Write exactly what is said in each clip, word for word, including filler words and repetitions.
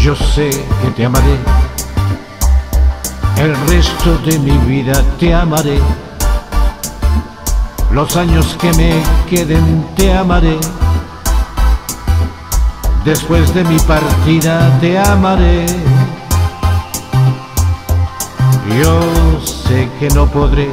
Yo sé que te amaré, el resto de mi vida te amaré, los años que me queden te amaré, después de mi partida te amaré. Yo sé que no podré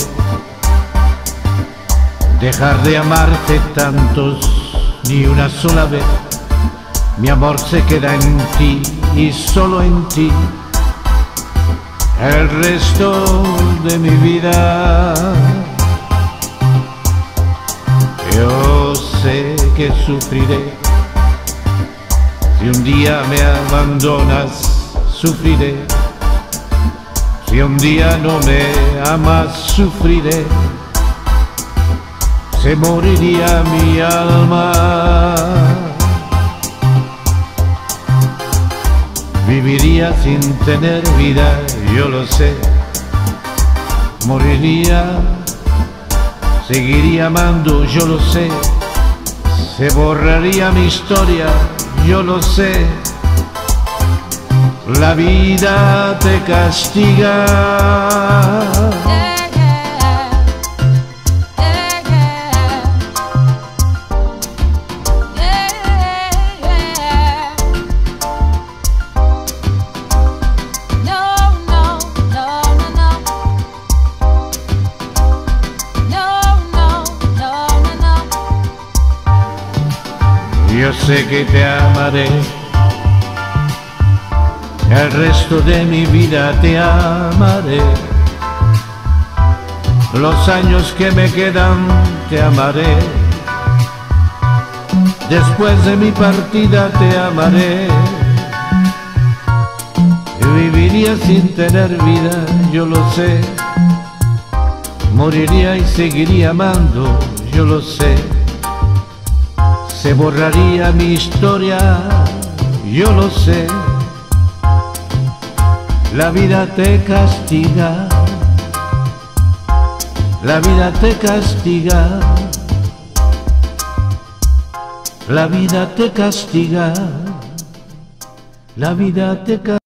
dejar de amarte tantos ni una sola vez. Mi amor se queda en ti y solo en ti el resto de mi vida. Yo sé que sufriré si un día me abandonas, sufriré si un día no me amas, sufriré. Se moriría mi alma, viviría sin tener vida, yo lo sé. Moriría, seguiría amando, yo lo sé. Se borraría mi historia, yo lo sé. La vida te castiga. Yo sé que te amaré, el resto de mi vida te amaré, los años que me quedan te amaré, después de mi partida te amaré. Viviría sin tener vida, yo lo sé. Moriría y seguiría amando, yo lo sé. Se borraría mi historia, yo lo sé. La vida te castiga, la vida te castiga, la vida te castiga, la vida te castiga.